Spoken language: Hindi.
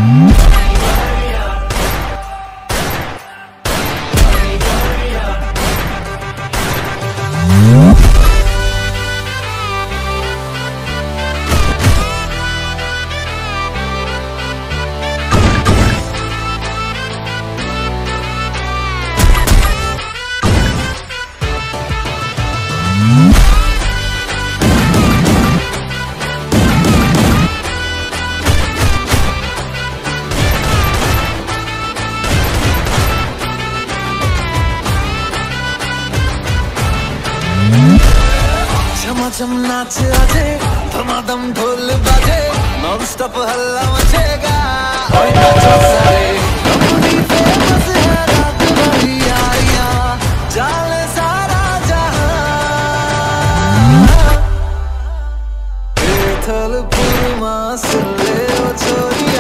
झमाझम नाच आजे, धमाधम ढोल बाजे, नॉन स्टॉप हल्ला मचेगा। ओए नाचो सारे, अपनी फेमस है रात भरी यारियां, जाने सारा जहां। थलपुर मां सुन ले ओ छोरी।